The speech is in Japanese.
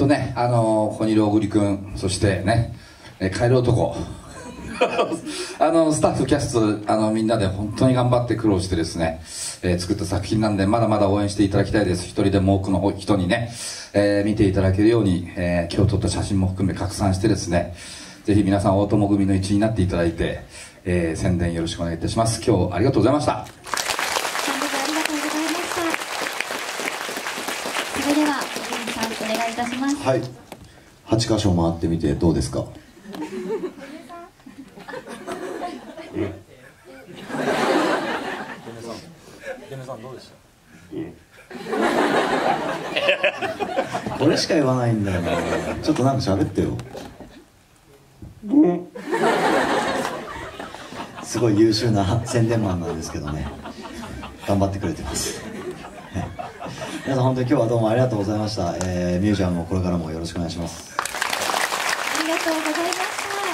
ね、ここにいる小栗君、そしてね、カエル男スタッフキャストみんなで本当に頑張って苦労してですね、作った作品なんで、まだまだ応援していただきたいです。一人でも多くの人にね、見ていただけるように、今日撮った写真も含め拡散してですね、ぜひ皆さん大友組の一員になっていただいて、宣伝よろしくお願いいたします。今日ありがとうございました。 本日はありがとうございました。それでは小栗さんお願いいたします。 はい、8箇所回ってみてどうですか？ デメさんどうでした？ これしか言わないんだよな。ちょっとなんか喋ってよ。すごい優秀な宣伝マンなんですけどね、頑張ってくれてます。皆さん本当に今日はどうもありがとうございました。ミュージアムもこれからもよろしくお願いします。 ありがとうございました。